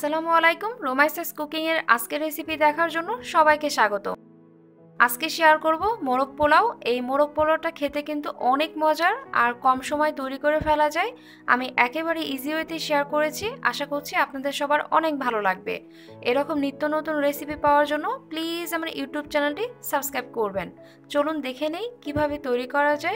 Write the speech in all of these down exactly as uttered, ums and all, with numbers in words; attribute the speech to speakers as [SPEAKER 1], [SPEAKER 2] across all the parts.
[SPEAKER 1] আসসালামু আলাইকুম। রোমাইসেস কুকিং এর আজকের রেসিপি দেখার জন্য সবাইকে স্বাগত। আজকে শেয়ার করব মোরগ পোলাও। এই মোরগ পোলাওটা খেতে কিন্তু অনেক মজার আর কম সময় তৈরি করে ফেলা যায়। আমি একেবারে ইজি ওয়েতে শেয়ার করেছি, আশা করছি আপনাদের সবার অনেক ভালো লাগবে। এরকম নিত্য নতুন রেসিপি পাওয়ার জন্য প্লিজ আমার ইউটিউব চ্যানেলটি সাবস্ক্রাইব করবেন। চলুন দেখে নেই কিভাবে তৈরি করা যায়।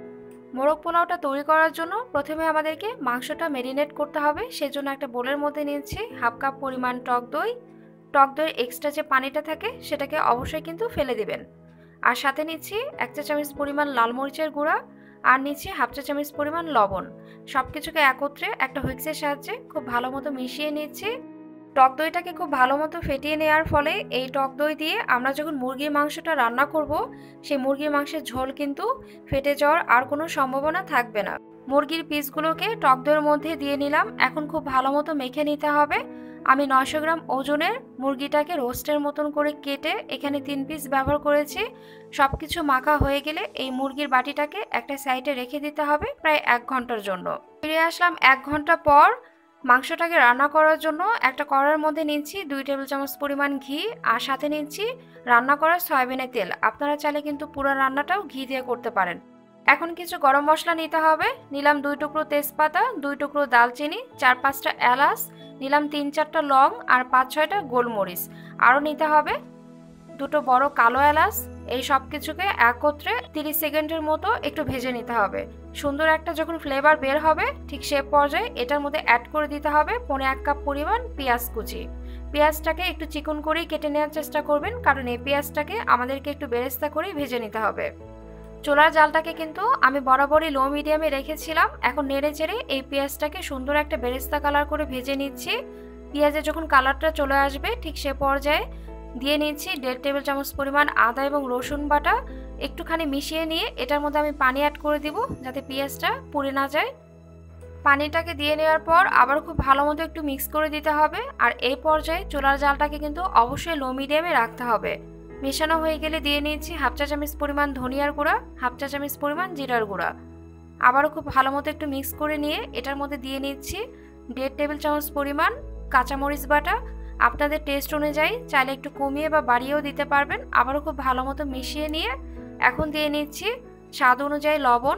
[SPEAKER 1] মোরগ পোলাওটা তৈরি করার জন্য প্রথমে আমাদেরকে মাংসটা ম্যারিনেট করতে হবে। সেজন্য একটা বোলের মধ্যে নিয়েছি হাফ কাপ পরিমাণ টক দই। টক দইয়ের এক্সট্রা যে পানিটা থাকে সেটাকে অবশ্যই কিন্তু ফেলে দিবেন। আর সাথে নিচ্ছি এক চা চামচ পরিমাণ লাল মরিচের গুঁড়া, আর নিচ্ছি হাফ চা চামচ পরিমাণ লবণ। সব কিছুকে একত্রে একটা হুইক্সের সাহায্যে খুব ভালো মতো মিশিয়ে নিচ্ছি। টক দইটাকে খুব ভালো মতো ফেটিয়ে নেওয়ার ফলে এই টক দই দিয়ে আমরা যখন মুরগির মাংসটা রান্না করব, সেই মুরগির মাংসের ঝোল কিন্তু ফেটে যাওয়ার আর কোনো সম্ভাবনা থাকবে না। মুরগির পিসগুলোকে টক দইয়ের মধ্যে দিয়ে নিলাম। এখন খুব ভালো মতো মেখে নিতে হবে। আমি নয়শো গ্রাম ওজনের মুরগিটাকে রোস্টের মতন করে কেটে এখানে তিন পিস ব্যবহার করেছি। সব কিছু মাখা হয়ে গেলে এই মুরগির বাটিটাকে একটা সাইডে রেখে দিতে হবে প্রায় এক ঘন্টার জন্য। ফিরে আসলাম এক ঘন্টা পর। মাংসটাকে রান্না করার জন্য একটা কড়াইয়ের মধ্যে নিচ্ছি দুই টেবিল চামচ পরিমাণ ঘি, আর সাথে নিচ্ছি রান্না করা সয়াবিনের তেল। আপনারা চাইলে কিন্তু পুরো রান্নাটাও ঘি দিয়ে করতে পারেন। এখন কিছু গরম মশলা নিতে হবে। নিলাম দুই টুকরো তেজপাতা, দুই টুকরো দালচিনি, চার পাঁচটা এলাচ, নিলাম তিন চারটা লং আর পাঁচ ছয়টা গোলমরিচ। আরও নিতে হবে দুটো বড় কালো এলাচ। এই সব কিছুকে একত্রে তিরিশ সেকেন্ডের মতো একটু ভেজে নিতে হবে। সুন্দর একটা যখন ফ্লেভার বের হবে ঠিক সে পর্যায়ে এটার মধ্যে অ্যাড করে দিতে হবে পৌনে এক কাপ পরিমাণ পেঁয়াজ কুচি। পেঁয়াজটাকে একটু চিকন করেই কেটে নেওয়ার চেষ্টা করবেন, কারণ এই পেঁয়াজটাকে আমাদেরকে একটু বেরেস্তা করেই ভেজে নিতে হবে। চুলার জালটাকে কিন্তু আমি বরাবরই লো মিডিয়ামে রেখেছিলাম। এখন নেড়ে চেড়ে এই পেঁয়াজটাকে সুন্দর একটা বেরেস্তা কালার করে ভেজে নিচ্ছি। পেঁয়াজের যখন কালারটা চলে আসবে ঠিক সে পর্যায়ে দিয়ে নিচ্ছি দেড় টেবিল চামচ পরিমাণ আদা এবং রসুন বাটা। একটুখানি মিশিয়ে নিয়ে এটার মধ্যে আমি পানি অ্যাড করে দিব যাতে পেঁয়াজটা পুড়ে না যায়। পানিটাকে দিয়ে নেওয়ার পর আবার খুব ভালো মতো একটু মিক্স করে দিতে হবে। আর এই পর্যায়ে চুলার জালটাকে কিন্তু অবশ্যই লো মিডিয়ামে রাখতে হবে। মেশানো হয়ে গেলে দিয়ে নিচ্ছি হাফ চা চামচ পরিমাণ ধনিয়ার গুঁড়া, হাফ চা চামচ পরিমাণ জিরার গুঁড়া। আবারও খুব ভালো মতো একটু মিক্স করে নিয়ে এটার মধ্যে দিয়ে নিচ্ছি দেড় টেবিল চামচ পরিমাণ কাঁচামরিচ বাটা। আপনাদের টেস্ট অনুযায়ী চাইলে একটু কমিয়ে বা বাড়িয়েও দিতে পারবেন। আবারও খুব ভালো মতো মিশিয়ে নিয়ে এখন দিয়ে নিচ্ছি স্বাদ অনুযায়ী লবণ।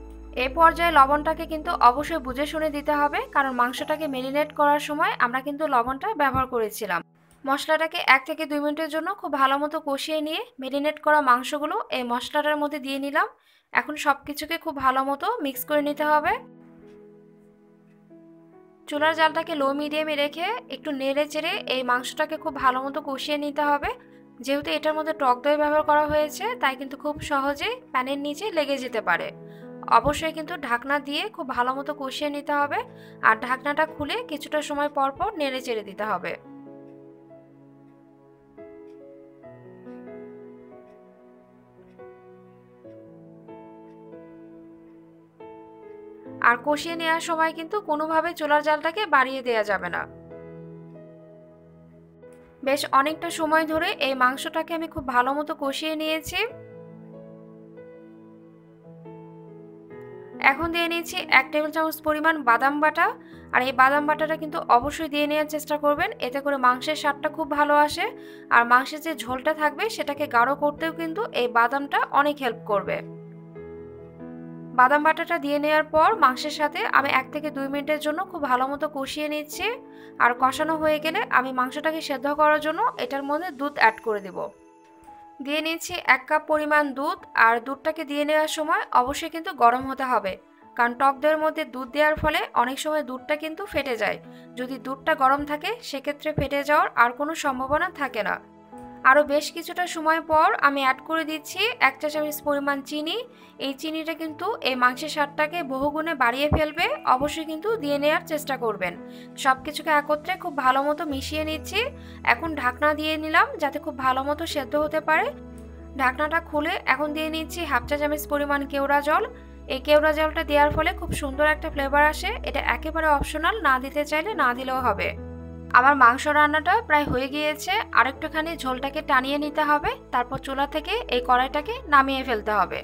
[SPEAKER 1] এই পর্যায়ে লবণটাকে কিন্তু অবশ্যই বুঝে শুনে দিতে হবে, কারণ মাংসটাকে ম্যারিনেট করার সময় আমরা কিন্তু লবণটা ব্যবহার করেছিলাম। মশলাটাকে এক থেকে দুই মিনিটের জন্য খুব ভালো মতো কষিয়ে নিয়ে ম্যারিনেট করা মাংসগুলো এই মশলাটার মধ্যে দিয়ে নিলাম। এখন সব কিছুকে খুব ভালো মতো মিক্স করে নিতে হবে। চুলার জালটাকে লো মিডিয়ামে রেখে একটু নেড়ে চেড়ে এই মাংসটাকে খুব ভালো মতো কষিয়ে নিতে হবে। যেহেতু এটার মধ্যে টক দই ব্যবহার করা হয়েছে তাই কিন্তু খুব সহজেই প্যানের নিচে লেগে যেতে পারে। অবশ্যই কিন্তু ঢাকনা দিয়ে খুব ভালো মতো কষিয়ে নিতে হবে, আর ঢাকনাটা খুলে কিছুটা সময় পর পর নেড়ে চেড়ে দিতে হবে। আর কষিয়ে নেওয়ার সময় কিন্তু কোনোভাবে চুলার জালটাকে বাড়িয়ে দেওয়া যাবে না। বেশ অনেকটা সময় ধরে এই মাংসটাকে আমি খুব ভালো মতো কষিয়ে নিয়েছি। এখন দিয়ে নিচ্ছি এক টেবিল চামচ পরিমাণ বাদাম বাটা। আর এই বাদাম বাটাটা কিন্তু অবশ্যই দিয়ে নেওয়ার চেষ্টা করবেন, এতে করে মাংসের স্বাদটা খুব ভালো আসে। আর মাংসের যে ঝোলটা থাকবে সেটাকে গাঢ় করতেও কিন্তু এই বাদামটা অনেক হেল্প করবে। বাদাম বাটাটা দিয়ে নেওয়ার পর মাংসের সাথে আমি এক থেকে দুই মিনিটের জন্য খুব ভালো মতো কষিয়ে নিচ্ছি। আর কষানো হয়ে গেলে আমি মাংসটাকে সেদ্ধ করার জন্য এটার মধ্যে দুধ অ্যাড করে দেব। দিয়ে নিচ্ছি এক কাপ পরিমাণ দুধ। আর দুধটাকে দিয়ে নেওয়ার সময় অবশ্যই কিন্তু গরম হতে হবে, কারণ টক দইয়ের মধ্যে দুধ দেওয়ার ফলে অনেক সময় দুধটা কিন্তু ফেটে যায়। যদি দুধটা গরম থাকে সেক্ষেত্রে ফেটে যাওয়ার আর কোনো সম্ভাবনা থাকে না। আরও বেশ কিছুটা সময় পর আমি অ্যাড করে দিচ্ছি এক চা চামচ পরিমাণ চিনি। এই চিনিটা কিন্তু এই মাংসের স্বাদটাকে বহুগুণে বাড়িয়ে ফেলবে, অবশ্যই কিন্তু দিয়ে নেওয়ার চেষ্টা করবেন। সব কিছুকে একত্রে খুব ভালো মতো মিশিয়ে নিচ্ছি। এখন ঢাকনা দিয়ে নিলাম যাতে খুব ভালো মতো সেদ্ধ হতে পারে। ঢাকনাটা খুলে এখন দিয়ে নিচ্ছি হাফ চা চামচ পরিমাণ কেওড়া জল। এই কেওড়া জলটা দেওয়ার ফলে খুব সুন্দর একটা ফ্লেভার আসে। এটা একেবারে অপশনাল, না দিতে চাইলে না দিলেও হবে। আমার মাংস রান্নাটা প্রায় হয়ে গিয়েছে। আরেকটুখানি ঝোলটাকে টানিয়ে নিতে হবে, তারপর চুলা থেকে এই কড়াইটাকে নামিয়ে ফেলতে হবে।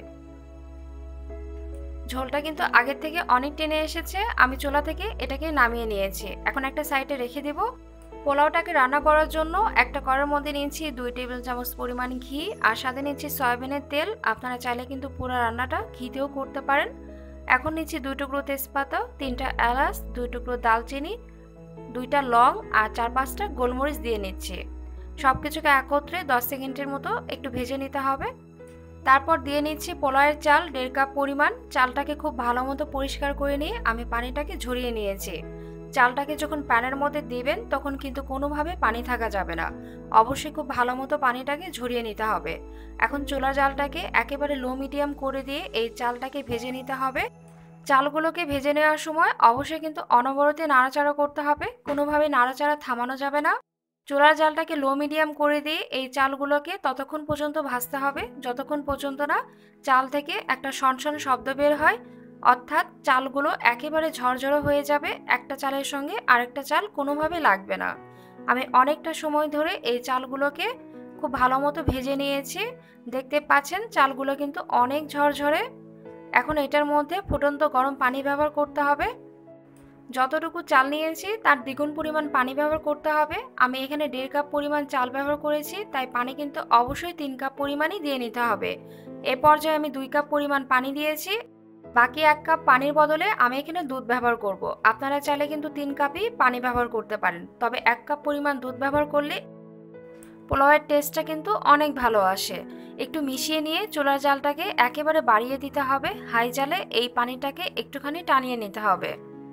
[SPEAKER 1] ঝোলটা কিন্তু আগের থেকে অনেক টেনে এসেছে। আমি চুলা থেকে এটাকে নামিয়ে নিয়েছি। এখন একটা সাইডে রেখে দেব। পোলাওটাকে রান্না করার জন্য একটা কড়াইয়ের মধ্যে নিয়েছি দুই টেবিল চামচ পরিমাণ ঘি আর সাথে নিচ্ছি সয়াবিনের তেল। আপনারা চাইলে কিন্তু পুরো রান্নাটা ঘিতেও করতে পারেন। এখন নিচ্ছি দুই টুকরো তেজপাতা, তিনটা এলাচ, দুই টুকরো দালচিনি, দুইটা লং আর চার পাঁচটা গোলমরিচ দিয়ে নিচ্ছি। সব কিছুকে একত্রে দশ সেকেন্ডের মতো একটু ভেজে নিতে হবে। তারপর দিয়ে নিচ্ছি পোলাওয়ের চাল দেড় কাপ পরিমাণ। চালটাকে খুব ভালো মতো পরিষ্কার করে নিয়ে আমি পানিটাকে ঝরিয়ে নিয়েছি। চালটাকে যখন প্যানের মধ্যে দিবেন তখন কিন্তু কোনোভাবে পানি থাকা যাবে না, অবশ্যই খুব ভালো মতো পানিটাকে ঝরিয়ে নিতে হবে। এখন চুলার জালটাকে একেবারে লো মিডিয়াম করে দিয়ে এই চালটাকে ভেজে নিতে হবে। চালগুলোকে ভেজে নেওয়ার সময় অবশ্যই কিন্তু অনবরতে নাড়াচাড়া করতে হবে, কোনোভাবে নাড়াচাড়া থামানো যাবে না। চুলার জালটাকে লো মিডিয়াম করে দিয়ে এই চালগুলোকে ততক্ষণ পর্যন্ত ভাজতে হবে যতক্ষণ পর্যন্ত না চাল থেকে একটা সনসন শব্দ বের হয়, অর্থাৎ চালগুলো একেবারে ঝরঝরে হয়ে যাবে। একটা চালের সঙ্গে আরেকটা চাল কোনোভাবে লাগবে না। আমি অনেকটা সময় ধরে এই চালগুলোকে খুব ভালো মতো ভেজে নিয়েছি। দেখতে পাচ্ছেন চালগুলো কিন্তু অনেক ঝরঝরে। এখন এটার মধ্যে ফুটন্ত গরম পানি ব্যবহার করতে হবে। যতটুকু চাল নিয়েছি তার দ্বিগুণ পরিমাণ পানি ব্যবহার করতে হবে। আমি এখানে দেড় কাপ পরিমাণ চাল ব্যবহার করেছি, তাই পানি কিন্তু অবশ্যই তিন কাপ পরিমাণই দিয়ে নিতে হবে। এ পর্যায়ে আমি দুই কাপ পরিমাণ পানি দিয়েছি। বাকি এক কাপ পানির বদলে আমি এখানে দুধ ব্যবহার করব। আপনারা চাইলে কিন্তু তিন কাপই পানি ব্যবহার করতে পারেন, তবে এক কাপ পরিমাণ দুধ ব্যবহার করলে পোলাওয়ের টেস্টটা কিন্তু অনেক ভালো আসে। একটু মিশিয়ে নিয়ে চুলার জালটাকে একেবারে বাড়িয়ে দিতে হবে। হাই জালে এই পানিটাকে একটুখানি টানিয়ে নিতে হবে।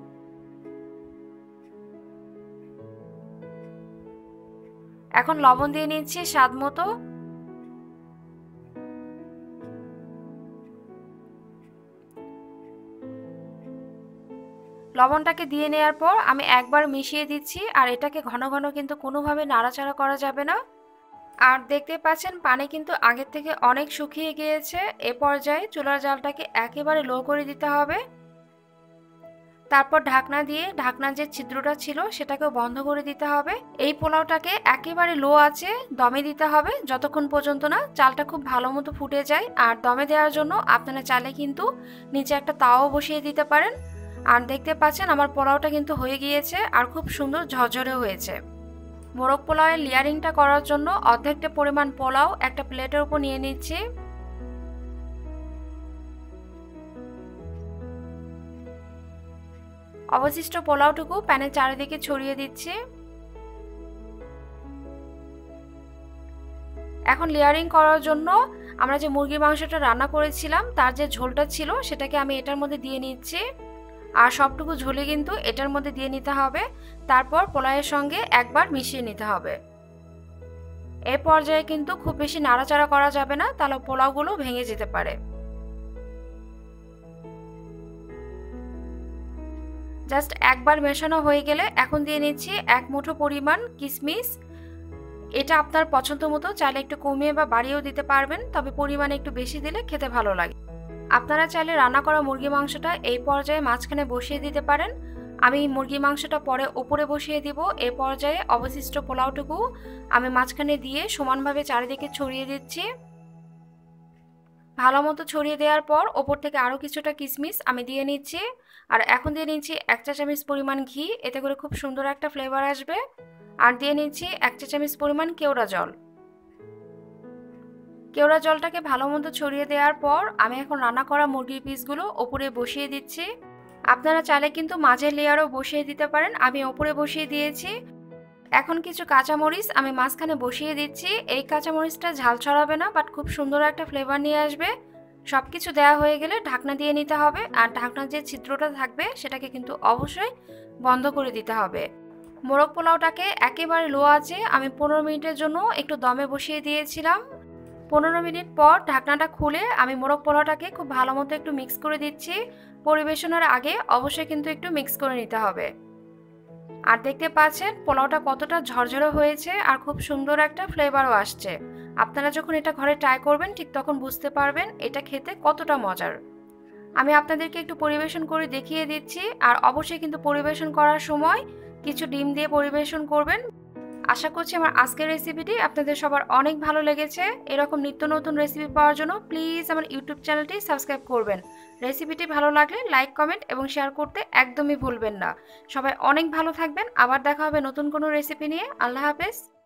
[SPEAKER 1] এখন লবণ দিয়ে নিচ্ছি স্বাদ মতো। লবণটাকে দিয়ে নেওয়ার পর আমি একবার মিশিয়ে দিচ্ছি, আর এটাকে ঘন ঘন কিন্তু কোনোভাবে নাড়াচাড়া করা যাবে না। আর দেখতে পাচ্ছেন পানি কিন্তু আগের থেকে অনেক শুকিয়ে গিয়েছে। এ পর্যায়ে চুলার জালটাকে একেবারে লো করে দিতে হবে। তারপর ঢাকনা দিয়ে ঢাকনার যে ছিদ্রটা ছিল সেটাকেও বন্ধ করে দিতে হবে। এই পোলাওটাকে একেবারে লো আঁচে দমে দিতে হবে যতক্ষণ পর্যন্ত না চালটা খুব ভালো মতো ফুটে যায়। আর দমে দেওয়ার জন্য আপনারা চাইলে কিন্তু নিচে একটা তাওয়াও বসিয়ে দিতে পারেন। আর দেখতে পাচ্ছেন আমার পোলাওটা কিন্তু হয়ে গিয়েছে আর খুব সুন্দর ঝরঝরে হয়েছে। মোরগ পোলাওয়ের লেয়ারিংটা করার জন্য অর্ধেকটা পরিমাণ পোলাও একটা প্লেটের উপর নিয়ে নিচ্ছি। অবশিষ্ট পোলাওটুকু প্যানের চারিদিকে ছড়িয়ে দিচ্ছি। এখন লেয়ারিং করার জন্য আমরা যে মুরগির মাংসটা রান্না করেছিলাম তার যে ঝোলটা ছিল সেটাকে আমি এটার মধ্যে দিয়ে নিচ্ছি। আর সবটুকু ঝোলে কিন্তু এটার মধ্যে দিয়ে নিতে হবে। তারপর পোলাওয়ের সঙ্গে একবার মিশিয়ে নিতে হবে। এই পর্যায়ে কিন্তু খুব বেশি নাড়াচাড়া করা যাবে না, তাহলে পোলাওগুলো ভেঙে যেতে পারে। জাস্ট একবার মেশানো হয়ে গেলে এখন দিয়ে নিচ্ছি এক মুঠো পরিমাণ কিশমিশ। এটা আপনার পছন্দ মতো চাইলে একটু কমিয়ে বা বাড়িয়েও দিতে পারবেন, তবে পরিমাণে একটু বেশি দিলে খেতে ভালো লাগে। আপনারা চাইলে রান্না করা মুরগি মাংসটা এই পর্যায়ে মাঝখানে বসিয়ে দিতে পারেন। আমি মুরগি মাংসটা পরে উপরে বসিয়ে দিব। এ পর্যায়ে অবশিষ্ট পোলাওটুকু আমি মাঝখানে দিয়ে সমানভাবে চারিদিকে ছড়িয়ে দিচ্ছি। ভালো মতো ছড়িয়ে দেওয়ার পর ওপর থেকে আরও কিছুটা কিশমিশ আমি দিয়ে নিচ্ছি। আর এখন দিয়ে নিচ্ছি এক চা চামচ পরিমাণ ঘি, এতে করে খুব সুন্দর একটা ফ্লেভার আসবে। আর দিয়ে নিচ্ছি এক চা চামচ পরিমাণ কেওড়া জল। কেওড়া জলটাকে ভালো মতো ছড়িয়ে দেওয়ার পর আমি এখন রান্না করা মুরগির পিসগুলো ওপরে বসিয়ে দিচ্ছি। আপনারা চাইলে কিন্তু মাঝের লেয়ারও বসিয়ে দিতে পারেন, আমি ওপরে বসিয়ে দিয়েছি। এখন কিছু কাঁচামরিচ আমি মাঝখানে বসিয়ে দিচ্ছি। এই কাঁচামরিচটা ঝাল ছড়াবে না, বাট খুব সুন্দর একটা ফ্লেভার নিয়ে আসবে। সব কিছু দেওয়া হয়ে গেলে ঢাকনা দিয়ে নিতে হবে। আর ঢাকনার যে ছিদ্রটা থাকবে সেটাকে কিন্তু অবশ্যই বন্ধ করে দিতে হবে। মোরগ পোলাওটাকে একেবারে লো আঁচে আমি পনেরো মিনিটের জন্য একটু দমে বসিয়ে দিয়েছিলাম। পনেরো মিনিট পর ঢাকনাটা খুলে আমি মোরগ পোলাওটাকে খুব ভালো মতো একটু মিক্স করে দিচ্ছি। পরিবেশনের আগে অবশ্যই কিন্তু একটু মিক্স করে নিতে হবে। আর দেখতে পাচ্ছেন পোলাওটা কতটা ঝরঝরে হয়েছে আর খুব সুন্দর একটা ফ্লেভারও আসছে। আপনারা যখন এটা ঘরে ট্রাই করবেন ঠিক তখন বুঝতে পারবেন এটা খেতে কতটা মজার। আমি আপনাদেরকে একটু পরিবেশন করে দেখিয়ে দিচ্ছি। আর অবশ্যই কিন্তু পরিবেশন করার সময় কিছু ডিম দিয়ে পরিবেশন করবেন। আশা করছি আমার আজকের রেসিপিটি আপনাদের সবার অনেক ভালো লেগেছে। এরকম নিত্য নতুন রেসিপি পাওয়ার জন্য প্লিজ আমার ইউটিউব চ্যানেলটি সাবস্ক্রাইব করবেন। রেসিপিটি ভালো লাগলে লাইক, কমেন্ট এবং শেয়ার করতে একদমই ভুলবেন না। সবাই অনেক ভালো থাকবেন। আবার দেখা হবে নতুন কোনো রেসিপি নিয়ে। আল্লাহ হাফেজ।